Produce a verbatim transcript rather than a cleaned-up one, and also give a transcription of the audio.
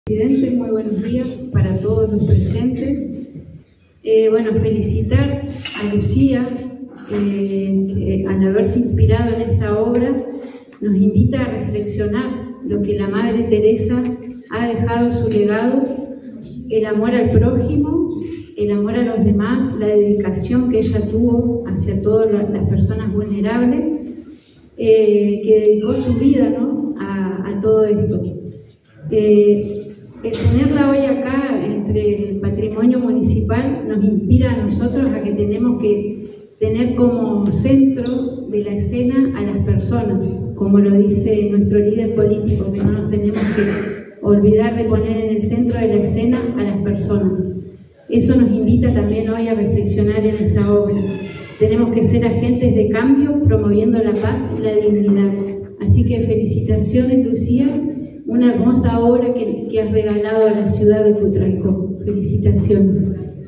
Presidente, muy buenos días para todos los presentes. Eh, bueno, felicitar a Lucía, eh, que al haberse inspirado en esta obra nos invita a reflexionar lo que la Madre Teresa ha dejado su legado: el amor al prójimo, el amor a los demás, la dedicación que ella tuvo hacia todas las personas vulnerables, eh, que dedicó su vida, ¿no?, a, a todo esto. Eh, El tenerla hoy acá entre el patrimonio municipal nos inspira a nosotros a que tenemos que tener como centro de la escena a las personas, como lo dice nuestro líder político, que no nos tenemos que olvidar de poner en el centro de la escena a las personas. Eso nos invita también hoy a reflexionar en esta obra. Tenemos que ser agentes de cambio, promoviendo la paz y la dignidad. Así que felicitaciones, Lucía. Una hermosa obra que, que has regalado a la ciudad de Cutralcó. Felicitaciones.